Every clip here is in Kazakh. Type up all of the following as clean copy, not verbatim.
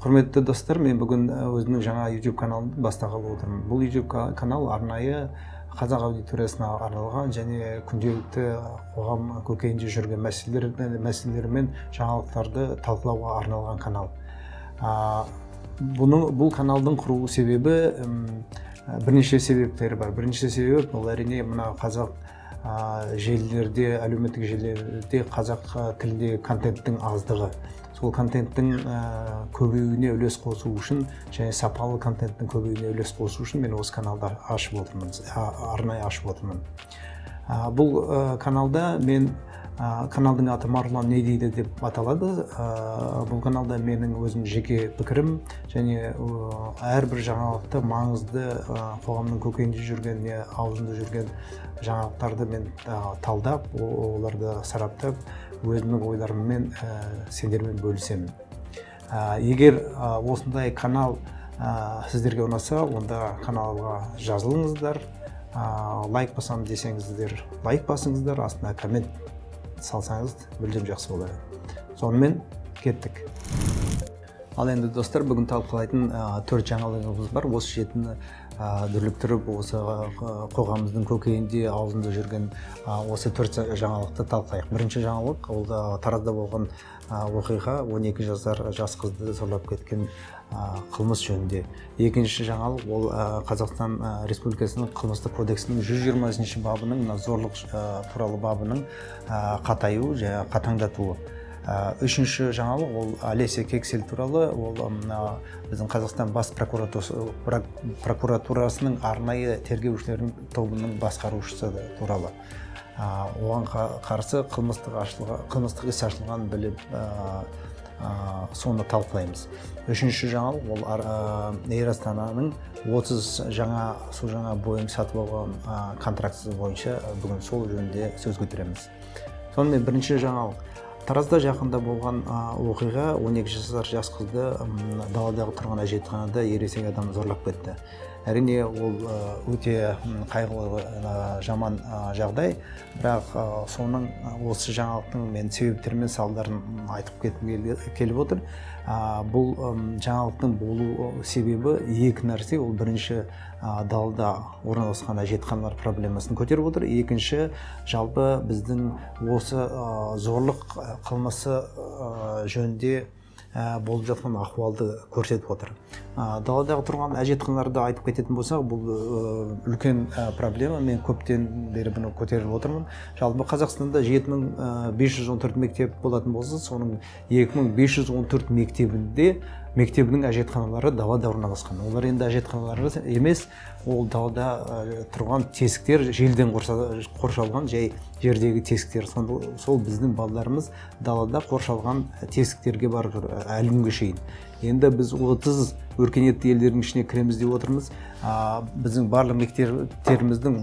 Құрметті достар, мен бүгін өзімнің жаңа YouTube каналымды бастағалы отырмын. Бұл YouTube канал арнайы қазақ аудиториясына арналған және күнделікті қоғам көкейінде жүрген мәселелер мен жаңалықтарды талқылауға арналған канал. Бұл каналдың құрылу себебі бірнеше себептері бар. Бірінші себеп бұл әрине мына қазақ желілерде, әлеуметтік желілерде қазақ тілінде контенттің аздығы. Сол контенттің көбеюіне үлес қосу үшін және сапалы контенттің көбеюіне үлес қосу үшін мен осы каналды ашып отырмын, арнайы ашып отырмын. Бұл каналда мен каналдың аты Марғұлан не дейді деп аталады. Бұл каналда менің өзім жеке пікірім және әрбір жаңалықты маңызды қоғамның көкейінде жүрген, аузында жүрген жаңалықтарды мен талдап, оларды сараптап, өзімнің ойларыммен сендермен бөлісемін. Егер осындай канал сіздерге ұнаса, онда каналға жазылыңыздар. Лайк басам десеңіздер, лайк басыңыздар, астына коммент салсаңыз мүлдем жақсы болады. Сонымен кеттік. Ал енді достар, бүгін талқылайтын 4 жаңалығымыз бар. Осы жетіні дүрліктіріп, осы қоғамымыздың көкейінде, аузында жүрген осы 4 жаңалықты талқылайық. Бірінші жаңалық, ол Таразда болған оқиға, 12 жасар жас қызды зорлап кеткен қылмыс жөнінде. Екінші жаңалық, ол Қазақстан Республикасының қылмыстық кодексінің 120 бабының, зорлық туралы бабының қатаю және қатаңдатуы. Үшінші жаңалық, ол Олеся Кексель туралы, ол біздің Қазақстан бас прокуратурасының арнайы тергеушілердің тобының басқарушысы туралы. Оған қарсы қылмыстық іс ашылған біліп, соны талқылаймыз. Үшінші жаңалық, ол Эйр Астананың 30 жаңа Боинг сатып алған контрактісі бойынша бүгін сол жөнінде сөз көтереміз. Сонымен бірінші жаңалық. Таразда жақында болған оқиға, 12 жасар жас қызды даладағы тұрған әжетханада ересек адам зорлап кетті. Әрине, ол өте қайғылы, жаман жағдай, бірақ соның осы жаңалықтың мен себептері мен салдарын айтып кеткім келіп отыр. Бұл жаңалықтың болу себебі екі нәрсе. Ол бірінші, далада орналасқан әжетханалар проблемасын көтеріп отыр. Екінші, жалпы біздің осы зорлық қылмысы жөнінде болып жатқан ахуалды көрсетіп отыр. Даладағы тұрған әжетханаларды айтып кететін болсақ, бұл үлкен проблема. Мен көптен бері бұны көтеріп отырмын. Жалпы Қазақстанда 7514 мектеп болатын болса, соның 2514 мектебінің әжетханалары далада орналасқан. Олар енді әжетханалары емес, ол далада тұрған тесіктер, желден қоршалған жай жердегі тесіктер. Сол біздің балаларымыз далада қоршалған тесіктерге барып жүр әлі күнге шейін. Енді біз 30 өркениетті елдердің ішіне кіреміз деп отырмыз. Біздің барлық мектептеріміздің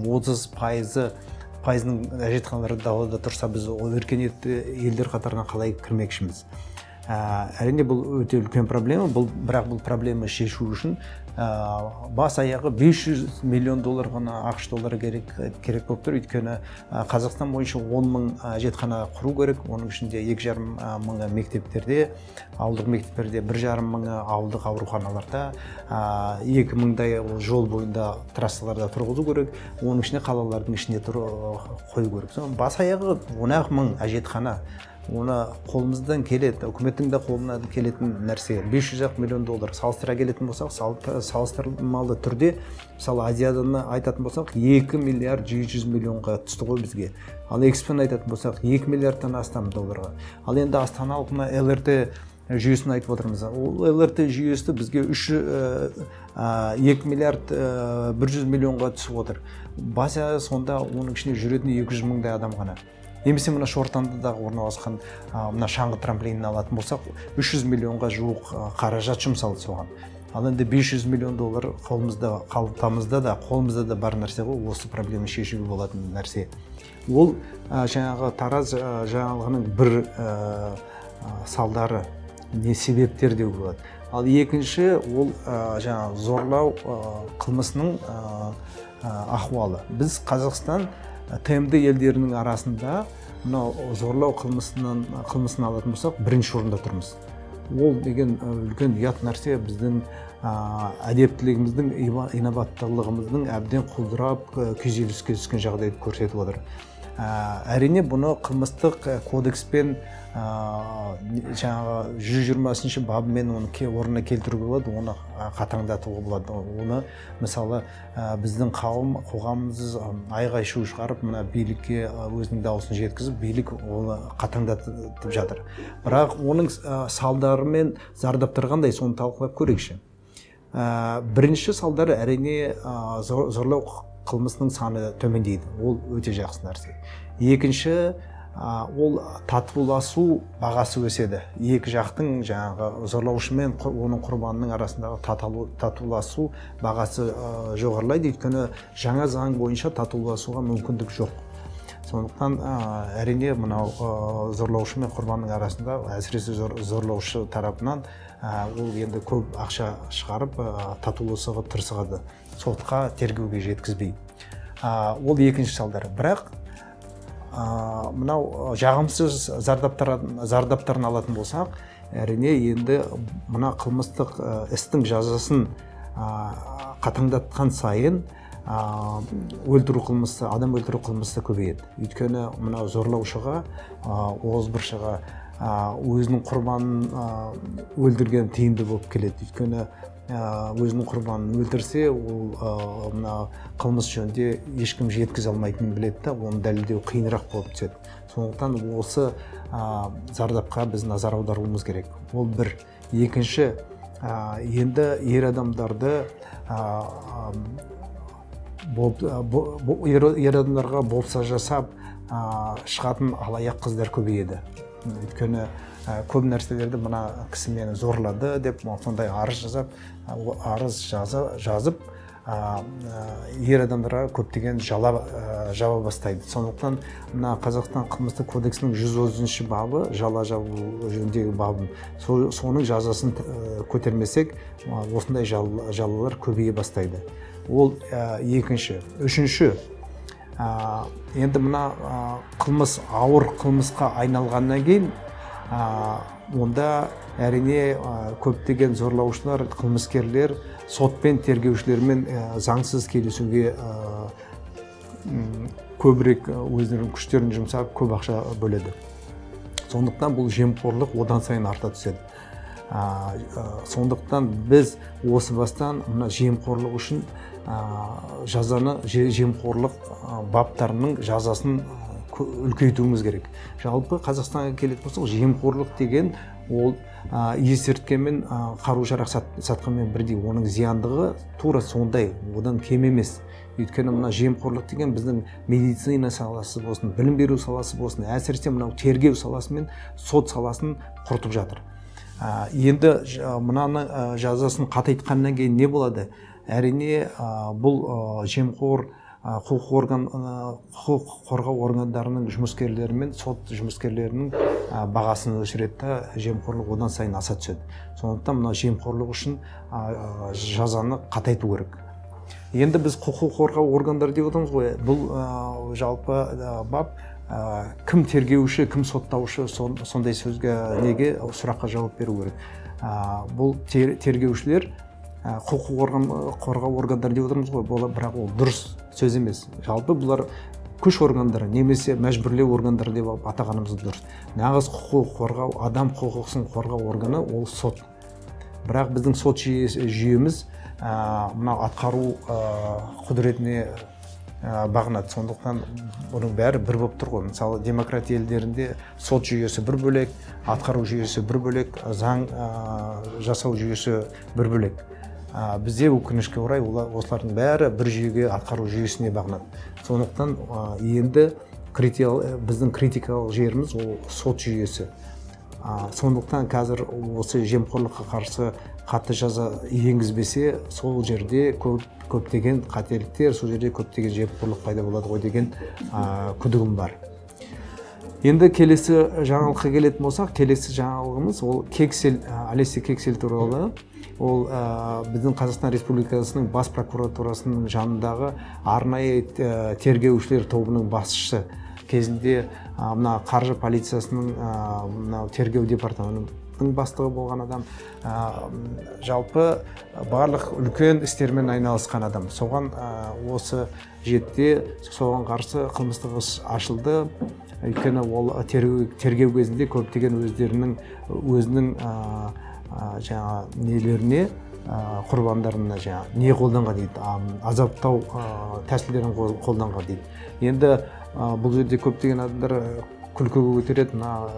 30%-ның әжетханалары далада тұрса, біз ол өркениетті елдер қатарына қалай кірмекшіміз? Әрине, бұл өте үлкен проблема, бірақ бұл проблема шешу үшін бас аяғы $500 миллион ғана ақш доллары керек болып тұр. Өйткені Қазақстан бойынша 10 мың әжетхана құру керек, оның ішінде 2,5 мыңы мектептерде, ауылдық мектептерде, 1,5 мыңы ауылдық ауруханаларда, 2 мыңдай жол бойында трассаларда тұрғызу керек, оның ішінде қалалардың ішінде қою керек. Бас аяғы 10 мың әжетхана. Оны қолымыздан келеді, үкіметтің де қолынан келетін нәрсе. $500 миллион салыстыра келетін болсақ, салыстырмалы түрде, мысалы Азиядан айтатын болсақ, 2 миллиард 700 миллионға түсті ғой бізге. Ал экспен айтатын болсақ, 2 миллиардтан астам долларға. Ал енді астаналық ЛРТ жүйесін айтып отырмыз. Ол ЛРТ жүйесі бізге 2 миллиард 100 миллионға түсіп отыр. Баса сонда оның ішінде жүретін 200 мыңдай адам ғана. Немесе мына Шортандыдағы орналасқан мына шаңғы трамплинін алатын болсақ, 300 миллионға жуық қаражат жұмсалды соған. Ал енді $500 миллион қолымызда, қалтамызда да, қолымызда да бар нәрсе ғой, осы проблема шешуге болатын нәрсе. Ол жаңағы Тараз жаңалығының бір салдары, не себептер деуге болады. Ал екінші, ол жаңағы зорлау қылмысының ахуалы. Біз Қазақстан ТМД елдерінің арасында зорлау қылмысын алатын болсақ, бірінші орында тұрмыз. ол деген үлкен ұят нәрсе. Біздің әдептілігіміздің, инабаттылығымыздың әбден құлдырап, күйзеліске түскен жағдайды көрсетіп отыр. Әрине бұны қылмыстық кодекспен жаңағы 120 бабымен оны орнына келтіруге болады, оны қатаңдатуға болады. Оны мысалы біздің қоғамымыз айғай-шу шығарып, мына билікке өзінің дауысын жеткізіп, билік оны қатаңдатып жатыр. Бірақ оның салдары мен зардаптары қандай, соны талқылап көрейікші. Бірінші салдары әрине зорлау қылмысының саны төмендейді. Ол өте жақсы нәрсе. Екінші, ол татуласу бағасы өседі. Екі жақтың жаңағы зорлаушы мен оның құрбанының арасындағы татуласу бағасы жоғарылайды. Өйткені жаңа заң бойынша татуласуға мүмкіндік жоқ. Сондықтан әрине мынау зорлаушы мен құрбанның арасында, әсіресе зорлаушы тарапынан ол енді көп ақша шығарып татуласуға тырысады, сотқа тергеуге жеткізбей. Ол екінші салдары. Бірақ мынау жағымсыз зардаптарын алатын болсақ, әрине енді мына қылмыстық істің жазасын қатаңдатқан сайын өлтіру қылмысы, адам өлтіру қылмысы көбейеді. Өйткені мынау зорлаушыға, озбыршыға өзінің құрбанын өлтірген тиімді болып келеді. Өйткені өзінің құрбанын өлтірсе, ол мына қылмыс жөнінде ешкім жеткізе алмайтынын біледі, оны дәлелдеу қиынырақ болып түседі. Сондықтан осы зардапқа біз назар аударуымыз керек. Ол бір. Екінші, енді ер адамдарды ер адамдарға болса жасап шығатын алаяқ қыздар көбейеді. Өйткені көп нәрселерді мына кісі мені зорлады деп сондай арыз жазып ер адамдарға көптеген жаба бастайды. Сондықтан мына Қазақстан қылмыстық кодексінің 130 бабы, жала жабу жөніндегі бабы, соның жазасын көтермесек, осындай жалалар көбейе бастайды. Ол екінші. Үшінші, енді мына қылмыс ауыр қылмысқа айналғаннан кейін, онда әрине көптеген зорлаушылар, қылмыскерлер сотпен, тергеушілермен заңсыз келісуге көбірек өздерінің күштерін жұмсап, көп ақша бөледі. Сондықтан бұл жемқорлық одан сайын арта түседі. Сондықтан біз осы бастан мына жемқорлық үшін жемқорлық баптарының жазасын үлкейтуіміз керек. Жалпы Қазақстанға келетін болсақ, жемқорлық деген ол есірткімен, қару-жарақ сатқанмен бірдей, оның зияндығы тура сондай, одан кем емес. Өйткені мына жемқорлық деген біздің медицина саласы болсын, білім беру саласы болсын, әсіресе мынау тергеу саласы мен сот саласын құртып жатыр. Енді мынаны жазасын қатайтқаннан кейін не болады? Әрине бұл жемқор құқық қорғау органдарының жұмыскерлері мен сот жұмыскерлерінің бағасын өсіреді, жемқорлық одан сайын аса түседі. Сондықтан мына жемқорлық үшін жазаны қатайту керек. Енді біз құқық қорғау органдары деп отырмыз ғой, бұл жалпы бап кім тергеуші, кім соттаушы, сондай сөзге неге сұраққа жауап беру керек. Бұл тергеушілер құқық қорғау органдары деп отырмыз ғой, бірақ ол дұрыс сөз емес. Жалпы бұлар күш органдары немесе мәжбүрлеу органдары деп атағанымыз дұрыс. Нағыз құқық қорғау, адам құқығын қорғау органы ол сот. Бірақ біздің сот жүйеміз мына атқару құдіретіне бағынады. Сондықтан оның бәрі бір болып тұр ғой. Мысалы, демократ елдерінде сот жүйесі бір бөлек, атқару жүйесі бір бөлек, заң жасау жүйесі бір бөлек. Бізде өкінішке орай осылардың бәрі бір жүйеге, атқару жүйесіне бағынады. Сондықтан енді біздің критикалық жеріміз ол сот жүйесі. Сондықтан қазір осы жемқорлыққа қарсы қатты жаза енгізбесе, сол жерде көптеген қателіктер, сол жерде көптеген жемқорлық пайда болады ғой деген күдігім бар. Енді келесі жаңалыққа келетін болсақ, келесі жаңалығымыз ол Олеся Кексель туралы. Ол біздің Қазақстан Республикасының бас прокуратурасының жанындағы арнайы тергеушілер тобының басшысы кезінде мына қаржы полициясының мына тергеу департаментінің бастығы болған адам, жалпы барлық үлкен істермен айналысқан адам. Соған осы жетте соған қарсы қылмыстық іс ашылды. Өйткені ол тергеу кезінде көптеген өзінің жаңа нелеріне, құрбандарына жаңа не қолданған дейді, азаптау тәсілдерін қолданған дейді. Енді бұл жерде көптеген адамдар күлкіге көтереді,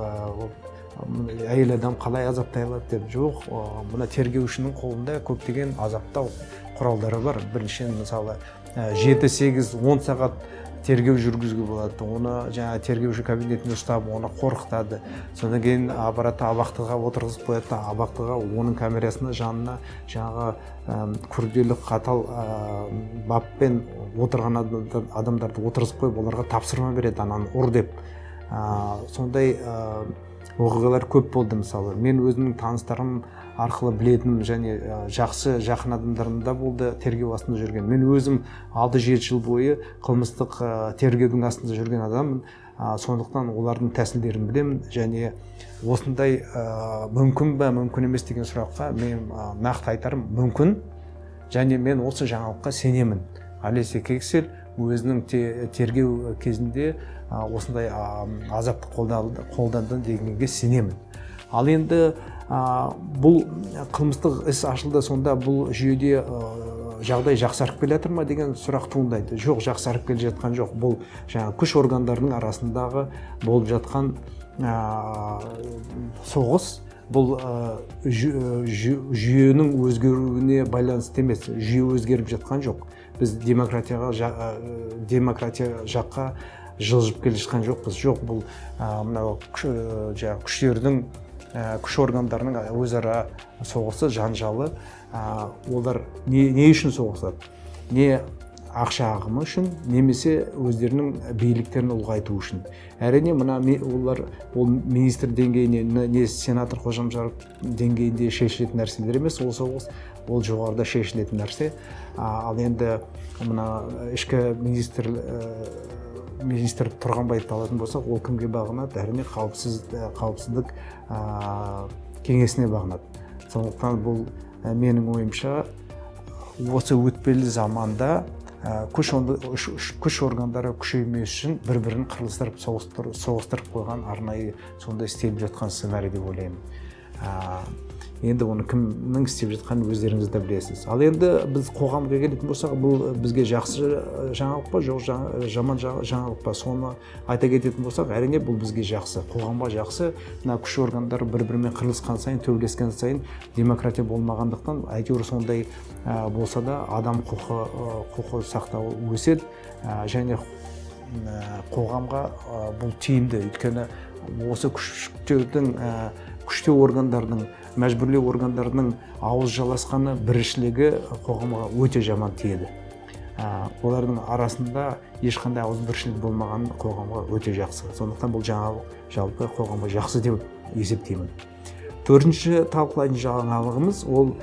әйел адам қалай азаптай алады деп. Жоқ, мына тергеушінің қолында көптеген азаптау құралдары бар. Біріншіден мысалы 7-8-10 сағат тергеу жүргізуге болады. Оны жаңа тергеуші кабинетінде ұстап, оны қорқытады. Содан кейін аппаратты абақтыға отырғызып қояды, абақтыға оның камерасына жанына жаңағы күрделі қатал баппен отырған адамдарды отырғызып қойып, оларға тапсырма береді, ананы ұр деп. Сондай оқиғалар көп болды. Мысалы, мен өзімнің таныстарым арқылы білетінім және жақсы жақын адамдарымда болды тергеу астында жүрген. Мен өзім 6-7 жыл бойы қылмыстық тергеудің астында жүрген адаммын. Сондықтан олардың тәсілдерін білемін және осындай мүмкін бе, мүмкін емес деген сұраққа мен нақты айтарым, мүмкін, және мен осы жаңалыққа сенемін. Олеся Кексель өзінің тергеу кезінде осындай азапты қолданды дегенге сенемін. Ал енді бұл қылмыстық іс ашылды, сонда бұл жүйеде жағдай жақсарып келе жатыр ма деген сұрақ туындайды. Жоқ, жақсарып келе жатқан жоқ. Бұл жаңа күш органдарының арасындағы болып жатқан соғыс, бұл жүйенің өзгеруіне байланысты емес, жүйе өзгеріп жатқан жоқ. Біз демократия жаққа жылжып келе жатқан жоқпыз. Жоқ, бұл мынау күштердің, күш органдарының өзара соғысы, жанжалы. Олар не үшін соғысады? Не ақша ағымы үшін, немесе өздерінің биліктерін ұлғайту үшін. Әрине, олар министр деңгейіне, не сенатор Қожамжаров деңгейінде шешілетін нәрселер емес, ол соғыс, ол жоғарыда шешілетін нәрсе. Ал енді ішкі министр Тұрғанбаевты алатын болсақ, ол кімге бағынады? Әрине, қауіпсіздік кеңесіне бағынады. Сондықтан бұл менің ойымша осы өтпелі заманда күш органдары күшеймес үшін бір-бірін қырылыстырып, соғыстырып қойған, арнайы сонда істеліп жатқан сценарий деп ойлаймын. Енді оны кімнің істеп жатқанын өздеріңіз де білесіз. Ал енді біз қоғамға келетін болсақ, бұл бізге жақсы жаңалық па, жоқ жаман жаңалық па, соны айта кететін болсақ, әрине бұл бізге жақсы, қоғамға жақсы. Мына күш органдары бір-бірімен қырылысқан сайын, төбелескен сайын демократия болмағандықтан, әйтеуір сондай болса да адам құқы сақтау өседі, және қоғамға бұл тиімді. Өйткені осы күштеу органдардың, мәжбүрлеу органдарының ауыз жаласқаны, біріншілігі қоғамға өте жаман тиеді. Олардың арасында ешқандай ауыз біріншілік болмаған қоғамға өте жақсы. Сондықтан бұл жалпы қоғамға жақсы деп есептеймін. Төртінші талқылайтын жаңалығымыз ол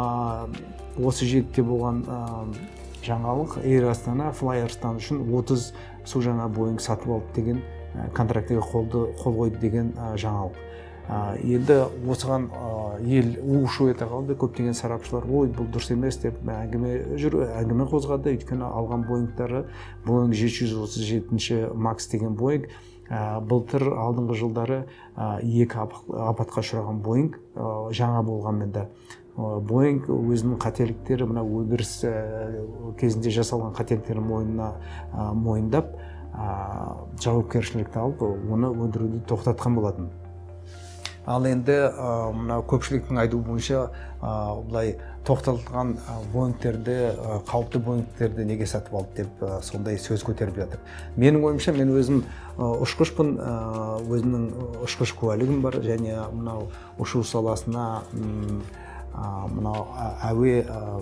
осы жетте болған жаңалық. Air Astana Flyers-тан үшін 30 су жаңа Boeing сатып алды деген контрактіге қол қойды деген жаңалық. Енді осыған ел у-шу ете қалды, көптеген сарапшылар бұл дұрыс емес деп әңгіме қозғады. Өйткені алған Боингтары Boeing 737 Max деген Boeing, былтыр алдыңғы жылдары 2 апатқа ұшыраған Boeing, жаңа болғанмен де Boeing өзінің қателіктері, мына өндіріс кезінде жасалған қателіктерін мойындап, жауапкершілікті алып, оны өндіруді тоқтатқан болатын. Ал енді көпшіліктің айтуы бойынша бұлай тоқтатылған Боингтерді, қауіпті Боингтерді неге сатып алды деп сондай сөз көтеріп жатыр. Менің ойымша, мен өзім ұшқышпын, өзімнің ұшқыш куәлігім бар, және мынау ұшу саласына, мынау әуе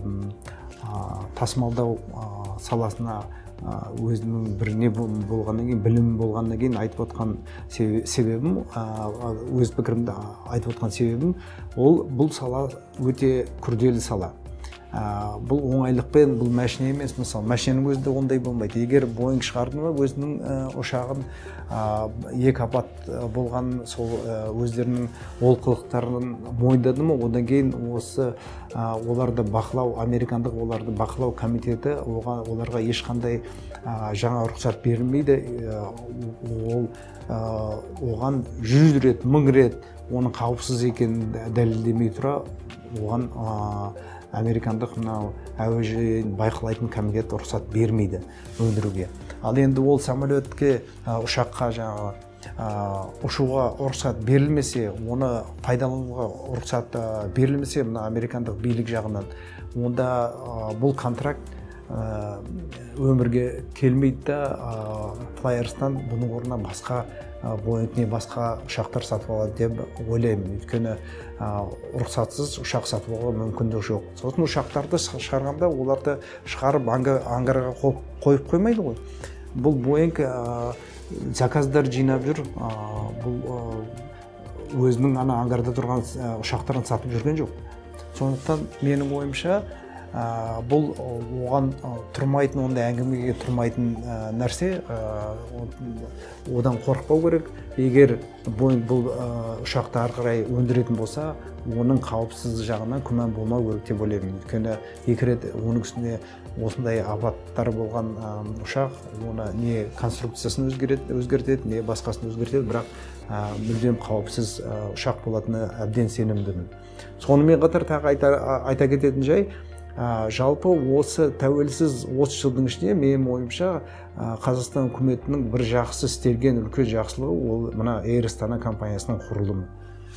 тасымалдау саласына өзінің біріне болғаннан кейін, білім болғаннан кейін айтып отқан себебім, өз пікірімді айтып отқан себебім, бұл сала өте күрделі сала. бұл оңайлықпен бұл машина емес. Мысалы машинаның өзінде ондай болмайды. Егер Boeing шығарды ма өзінің ұшағын екі апат болған сол өздерінің олқылықтарын мойындады ма, одан кейін осы оларды бақылау, американдық оларды бақылау комитеті оларға ешқандай жаңа рұқсат берілмейді. Ол оған 100 рет, 1000 рет оның қауіпсіз екенін дәлелдемей тұра, оған американдық мынау әуежайын байқылайтын комитет рұқсат бермейді өндіруге. Ал енді ол самолетке, ұшаққа ұшуға рұқсат берілмесе, оны пайдалануға рұқсат берілмесе, мына американдық билік жағынан, онда бұл контракт өмірге келмейді да, Flyers-тан бұның орнына басқа Boeing не басқа ұшақтар сатып алады деп ойлаймын. Өйткені рұқсатсыз ұшақ сатып алуға мүмкіндік жоқ. Сосын ұшақтарды шығарғанда оларды шығарып ангарға қойып қоймайды ғой. Бұл Boeing заказдар жинап жүр, бұл өзінің ангарда тұрған ұшақтарын сатып жүрген жоқ. Сондықтан менің ойымша бұл оған тұрмайтын, ондай әңгімеге тұрмайтын нәрсе, одан қорықпау керек. Егер Boeing бұл ұшақты ары қарай өндіретін болса, оның қауіпсіз жағынан күмән болмау керек деп ойлаймын. Өйткені екі рет оның үстіне осындай апаттар болған ұшақ, оны не конструкциясын өзгертеді, не басқасын өзгертеді, бірақ мүлдем қауіпсіз ұшақ болатыны әбден сенімдімін. Сонымен қатар тағы айта кететін жай, жалпы осы тәуелсіз 30 жылдың ішінде менің ойымша Қазақстан үкіметінің бір жақсы істелген үлкен жақсылығы ол мына Air Astana компаниясының құрылымы.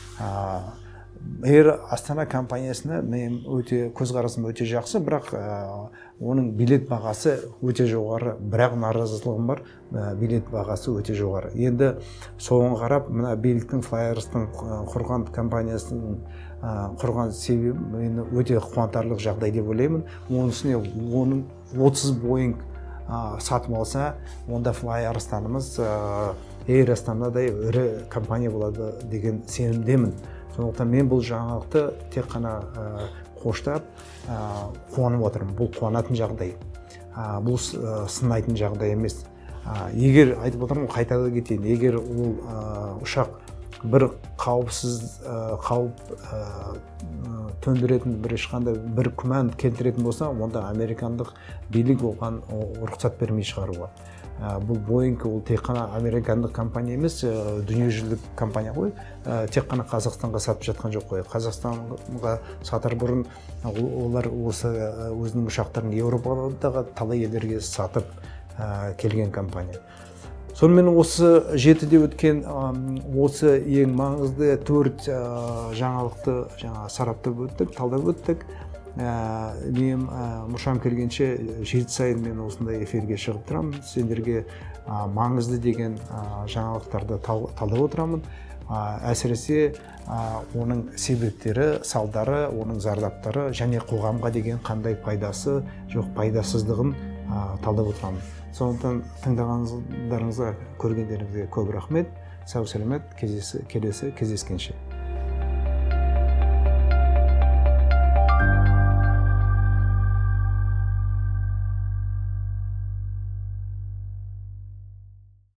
Air Astana компаниясына мен көзқарасым өте жақсы, бірақ оның билет бағасы өте жоғары, бірақ наразылығым бар, билет бағасы өте жоғары. Енді соған қарап, мына биліктің Flyers-тың құрған компаниясының құрған себебі мені өте қуантарлық жағдай деп ойлаймын. Оның үстіне 30 Boeing сатып алса, онда Flyers-танымыз Air Astana-дай ірі компания болады деген сенімдемін. Сондықтан мен бұл жаңалықты тек қана қоштап қуанып отырмын. Бұл қуанатын жағдай. Бұл сынайтын жағдай емес. Егер айтып отырмын, қайталай кетейін, егер ол ұшақ бір қауіпсіз қауіп төндіретін, бір ешқандай бір күмән келтіретін болса, онда американдық билік оған рұқсат бермей шығаруға. Бұл Boeing ол тек қана американдық компания емес, дүниежүзілік компания ғой. Тек қана Қазақстанға сатып жатқан жоқ қой. Қазақстанға сатар бұрын олар осы өзінің ұшақтарын Еуропадағы талай елдерге сатып келген компания. Сонымен осы жетіде өткен осы ең маңызды 4 жаңалықты сараптап өттік, талдап өттік. Мен мұршам келгенше 7 сайын мен осындай эфирге шығып тұрамын. Сендерге маңызды деген жаңалықтарды талдап отырамын. Әсіресе оның себептері, салдары, оның зардаптары және қоғамға деген қандай пайдасы, жоқ пайдасыздығын талдап отырамын. Сондықтан тыңдағандарыңызға, көргендеріңізге көп рахмет. Сау сәлемет, келесі кездескенше.